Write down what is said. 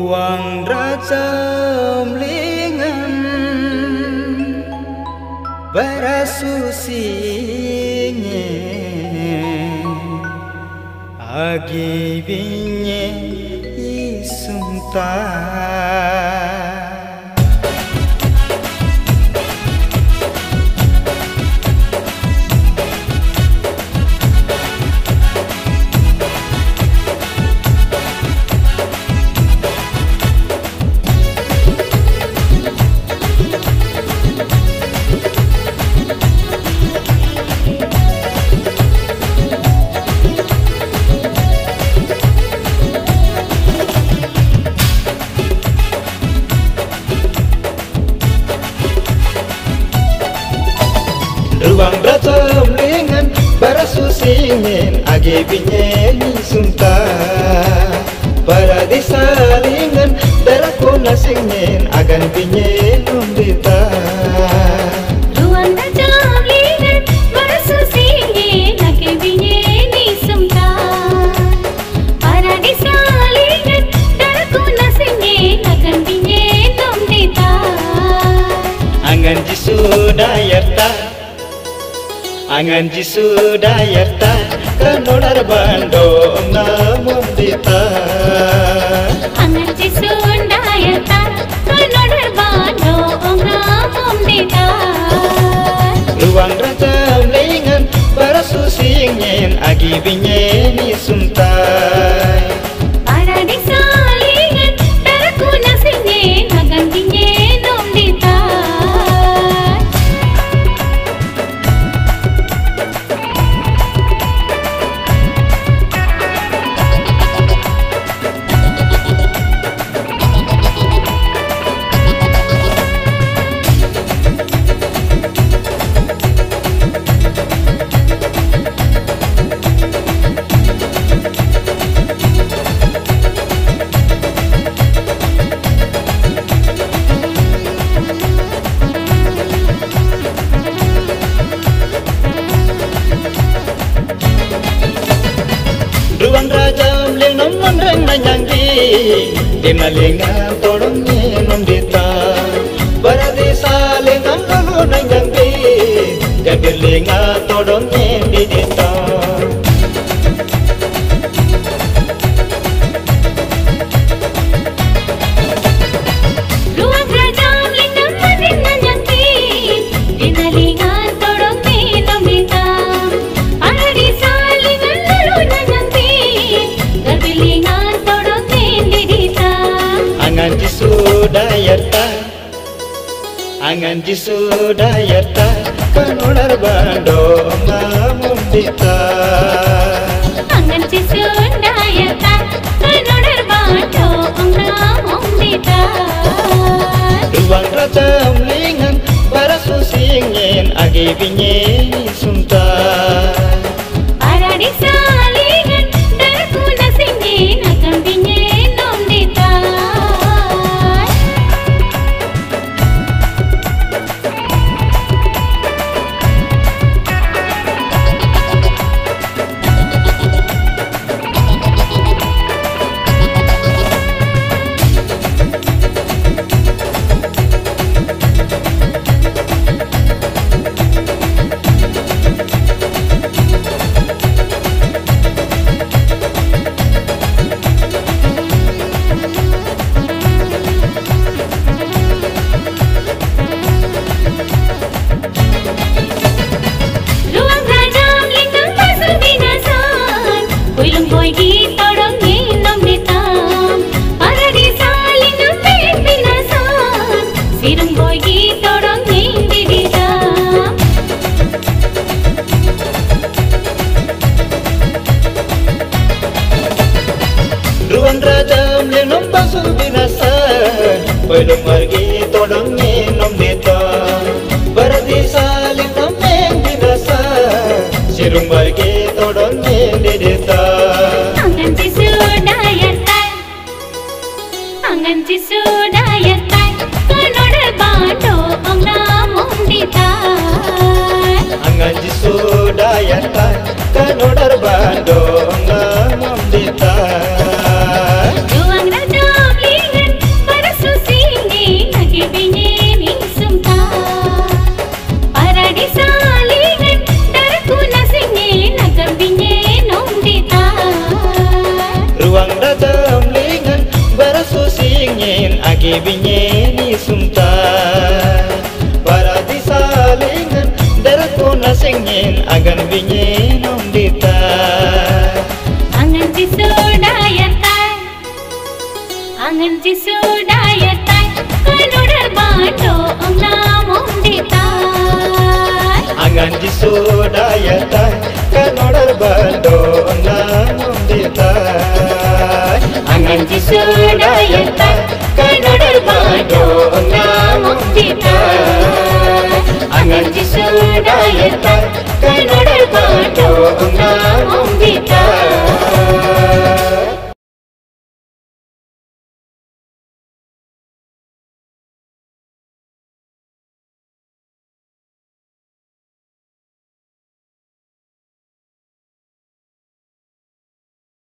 ruang rajam lingan berasusinya agi binye isunta. Ruang rajam lingan berasusinya agi binye isunta. Paradisa lingan daraku nasingin agan binye numbita. Ruang rajam lingan berasusinya agi binye isunta. Paradisa lingan daraku nasingin agan binye numbita. Angan jisudayarta, angan jisudayarta, kanonar bando namundita. Angan jisudayarta, kanonar bando namundita. Ruang rajam lingan berasusinya agi binye isuntai. Paradisa lingan daraku nasingin agan binye numbita. Ruang rajam lingan mandang nanyanggi, dinalingan todongnya nundita. Paradisa lingan lalu nanyanggi, jadi lingan todongnya didita. Ruang rajam lingan mandang nanyanggi, dinalingan todongnya nundita. Paradisa lingan lalu nanyanggi, garbilingan todongnya didita. Angan jisudayarta, angan jisudayarta, kanonar bando namundita. Angan jisudayarta, kanonar bando namundita. Ruang rajam lingan berasusinya agi binye isuntai. Paradisa lingan daraku nasingin agan binye numbita. Ruang rajam lingan bersubinasan, kuilung boy ditodongi numbita. Paradisa lingan binasan, sirung boy ditodongi didita. Ruang rajam lingan bersubinasan, kuilung margi todongnya numbita. Paradisa lingan binasan, sirung margi todongnya didita. Angan jisudayarta, angan jisudayarta, kanonar bando namundita. Angan jisudayarta, kanonar bando namundita. Ruang rajam lingan singin agi binyeni sumta para disalingan darkona singin agan binyenom dita angan jisudayatai kanodar bando namum dita angan jisudayatai kanodar bando namum dita angan jisudayatai kanodar bando namum dita angan jisudayatai kanodar bando namum dita